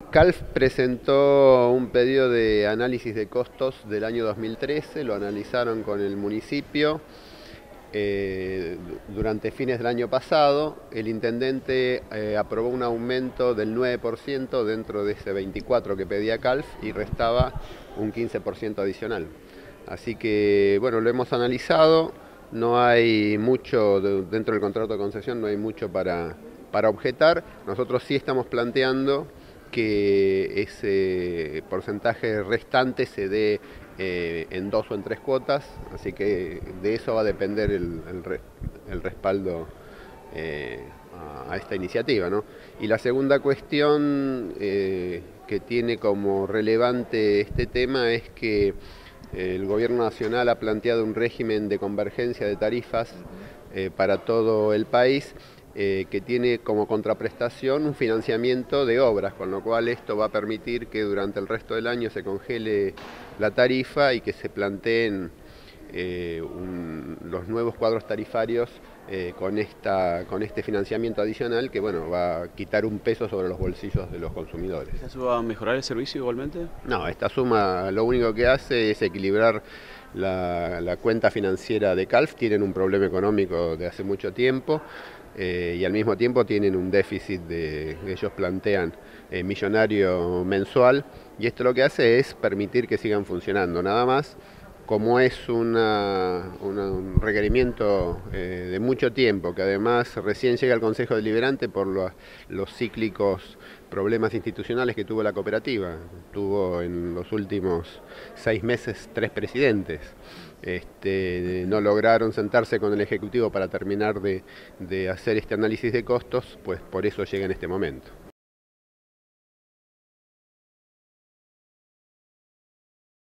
Calf presentó un pedido de análisis de costos del año 2013, lo analizaron con el municipio durante fines del año pasado. El intendente aprobó un aumento del 9% dentro de ese 24% que pedía Calf y restaba un 15% adicional. Así que bueno, lo hemos analizado, no hay mucho dentro del contrato de concesión, no hay mucho para objetar. Nosotros sí estamos planteando que ese porcentaje restante se dé en 2 o en 3 cuotas, así que de eso va a depender el respaldo a esta iniciativa, ¿no? Y la segunda cuestión que tiene como relevante este tema es que el gobierno nacional ha planteado un régimen de convergencia de tarifas para todo el país, que tiene como contraprestación un financiamiento de obras, con lo cual esto va a permitir que durante el resto del año se congele la tarifa y que se planteen los nuevos cuadros tarifarios con este financiamiento adicional que bueno, va a quitar un peso sobre los bolsillos de los consumidores. ¿Eso va a mejorar el servicio igualmente? No, esta suma lo único que hace es equilibrar la cuenta financiera de Calf. Tienen un problema económico de hace mucho tiempo y al mismo tiempo tienen un déficit ellos plantean millonario mensual, y esto lo que hace es permitir que sigan funcionando, nada más. Como es un requerimiento de mucho tiempo, que además recién llega al Consejo Deliberante por los cíclicos problemas institucionales que tuvo la cooperativa. Tuvo en los últimos 6 meses 3 presidentes. No lograron sentarse con el Ejecutivo para terminar de hacer este análisis de costos, pues por eso llega en este momento.